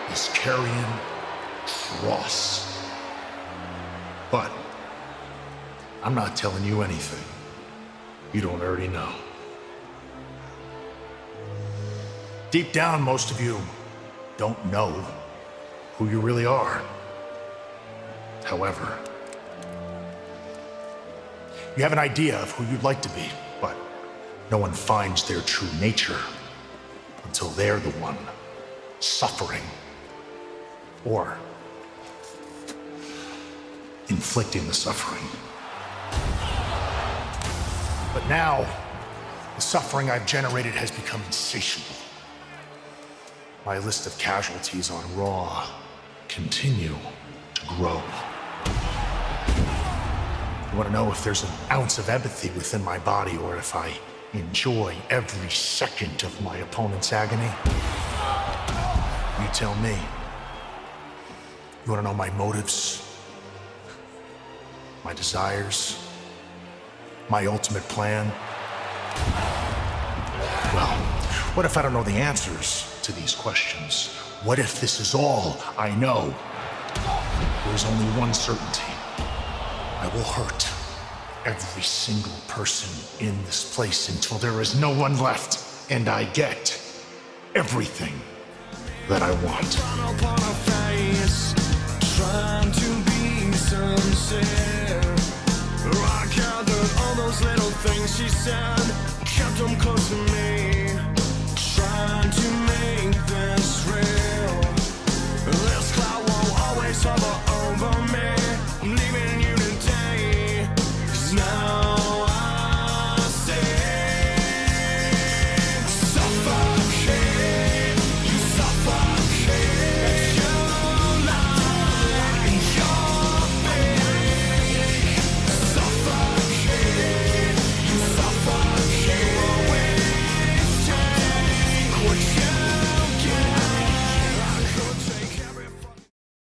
is Carrion Cross. But I'm not telling you anything you don't already know. Deep down, most of you don't know who you really are. However, you have an idea of who you'd like to be, but no one finds their true nature until they're the one suffering or inflicting the suffering. But now, the suffering I've generated has become insatiable. My list of casualties on Raw continue to grow. You want to know if there's an ounce of empathy within my body, or if I enjoy every second of my opponent's agony? You tell me. You want to know my motives, my desires, my ultimate plan? Well, what if I don't know the answers to these questions? What if this is all I know? There's only one certainty. I will hurt every single person in this place until there is no one left, and I get everything that I want. Trying to be sincere, I gathered all those little things she said, kept them close to me.